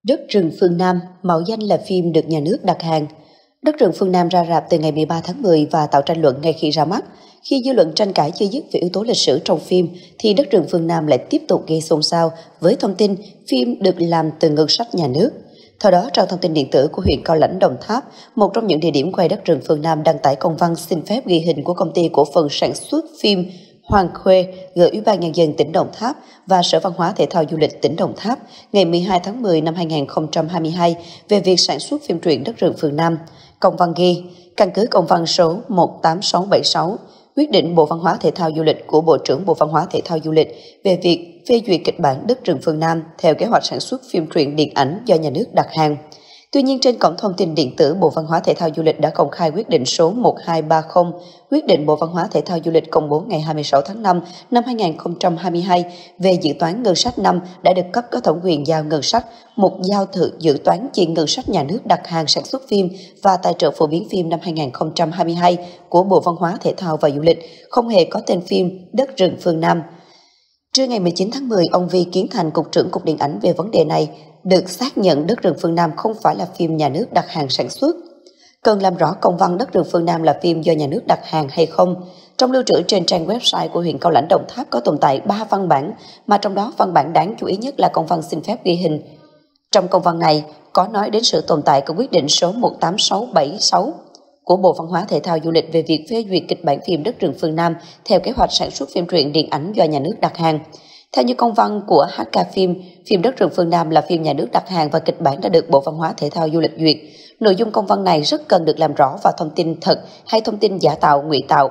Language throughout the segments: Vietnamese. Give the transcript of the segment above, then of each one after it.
Đất rừng phương Nam, mạo danh là phim được nhà nước đặt hàng. Đất rừng phương Nam ra rạp từ ngày 13 tháng 10 và tạo tranh luận ngay khi ra mắt. Khi dư luận tranh cãi chưa dứt về yếu tố lịch sử trong phim, thì Đất rừng phương Nam lại tiếp tục gây xôn xao với thông tin phim được làm từ ngân sách nhà nước. Theo đó, trang thông tin điện tử của huyện Cao Lãnh, Đồng Tháp, một trong những địa điểm quay Đất rừng phương Nam đăng tải công văn xin phép ghi hình của công ty cổ phần sản xuất phim Hoàng Khuê gửi Ủy ban Nhân dân tỉnh Đồng Tháp và Sở Văn hóa Thể thao Du lịch tỉnh Đồng Tháp ngày 12 tháng 10 năm 2022 về việc sản xuất phim truyện Đất rừng phương Nam. Công văn ghi, căn cứ công văn số 18676, quyết định Bộ Văn hóa Thể thao Du lịch của Bộ trưởng Bộ Văn hóa Thể thao Du lịch về việc phê duyệt kịch bản Đất rừng phương Nam theo kế hoạch sản xuất phim truyện điện ảnh do nhà nước đặt hàng. Tuy nhiên, trên cổng thông tin điện tử Bộ Văn hóa Thể thao Du lịch đã công khai quyết định số 1230, quyết định Bộ Văn hóa Thể thao Du lịch công bố ngày 26 tháng 5 năm 2022 về dự toán ngân sách năm đã được cấp có thẩm quyền giao ngân sách, mục giao thự dự toán chi ngân sách nhà nước đặt hàng sản xuất phim và tài trợ phổ biến phim năm 2022 của Bộ Văn hóa Thể thao và Du lịch, không hề có tên phim Đất rừng phương Nam. Trưa ngày 19 tháng 10, ông Vi Kiến Thành, Cục trưởng Cục Điện ảnh về vấn đề này, được xác nhận Đất rừng phương Nam không phải là phim nhà nước đặt hàng sản xuất. Cần làm rõ công văn Đất rừng phương Nam là phim do nhà nước đặt hàng hay không. Trong lưu trữ trên trang website của huyện Cao Lãnh, Đồng Tháp có tồn tại 3 văn bản, mà trong đó văn bản đáng chú ý nhất là công văn xin phép ghi hình. Trong công văn này có nói đến sự tồn tại của quyết định số 18676 của Bộ Văn hóa Thể thao Du lịch về việc phê duyệt kịch bản phim Đất rừng phương Nam theo kế hoạch sản xuất phim truyện điện ảnh do nhà nước đặt hàng. Theo như công văn của HK phim Đất rừng phương Nam là phim nhà nước đặt hàng và kịch bản đã được Bộ Văn hóa Thể thao Du lịch duyệt. Nội dung công văn này rất cần được làm rõ và thông tin thật hay thông tin giả tạo, ngụy tạo.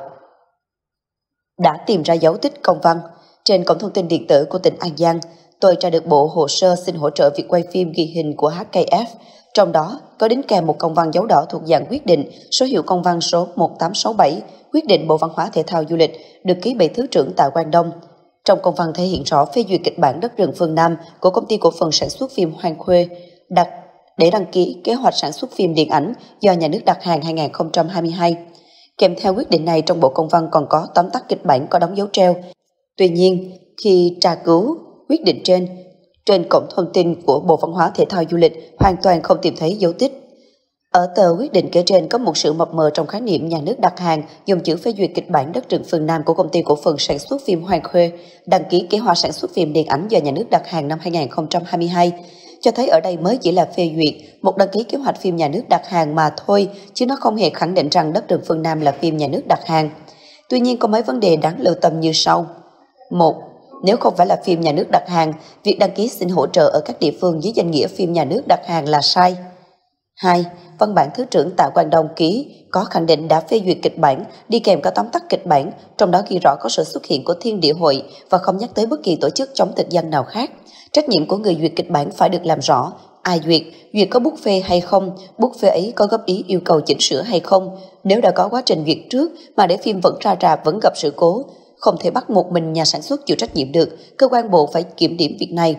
Đã tìm ra dấu tích công văn. Trên cổng thông tin điện tử của tỉnh An Giang, tôi tra được bộ hồ sơ xin hỗ trợ việc quay phim ghi hình của HKF. Trong đó có đính kèm một công văn dấu đỏ thuộc dạng quyết định, số hiệu công văn số 1867, quyết định Bộ Văn hóa Thể thao Du lịch, được ký bởi Thứ trưởng Tạ Quang Đông. Trong công văn thể hiện rõ phê duyệt kịch bản Đất rừng phương Nam của công ty cổ phần sản xuất phim Hoàng Khuê để đăng ký kế hoạch sản xuất phim điện ảnh do nhà nước đặt hàng 2022. Kèm theo quyết định này, trong bộ công văn còn có tóm tắt kịch bản có đóng dấu treo. Tuy nhiên, khi tra cứu quyết định trên cổng thông tin của Bộ Văn hóa Thể thao Du lịch hoàn toàn không tìm thấy dấu tích. Ở tờ quyết định kể trên có một sự mập mờ trong khái niệm nhà nước đặt hàng dùng chữ phê duyệt kịch bản Đất rừng phương Nam của công ty cổ phần sản xuất phim Hoàng Khuê đăng ký kế hoạch sản xuất phim điện ảnh do nhà nước đặt hàng năm 2022, cho thấy ở đây mới chỉ là phê duyệt một đăng ký kế hoạch phim nhà nước đặt hàng mà thôi, chứ nó không hề khẳng định rằng Đất rừng phương Nam là phim nhà nước đặt hàng. Tuy nhiên, có mấy vấn đề đáng lưu tâm như sau. 1. Nếu không phải là phim nhà nước đặt hàng, việc đăng ký xin hỗ trợ ở các địa phương dưới danh nghĩa phim nhà nước đặt hàng là sai. 2. Văn bản Thứ trưởng Tạ Quang Đông ký có khẳng định đã phê duyệt kịch bản, đi kèm có tóm tắt kịch bản, trong đó ghi rõ có sự xuất hiện của Thiên Địa Hội và không nhắc tới bất kỳ tổ chức chống thực dân nào khác. Trách nhiệm của người duyệt kịch bản phải được làm rõ. Ai duyệt có bút phê hay không, bút phê ấy có góp ý yêu cầu chỉnh sửa hay không. Nếu đã có quá trình duyệt trước mà để phim vẫn ra rạp vẫn gặp sự cố, không thể bắt một mình nhà sản xuất chịu trách nhiệm được, cơ quan bộ phải kiểm điểm việc này.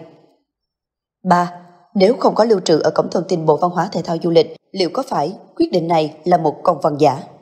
3. Nếu không có lưu trữ ở cổng thông tin Bộ Văn hóa Thể thao Du lịch, liệu có phải quyết định này là một công văn giả?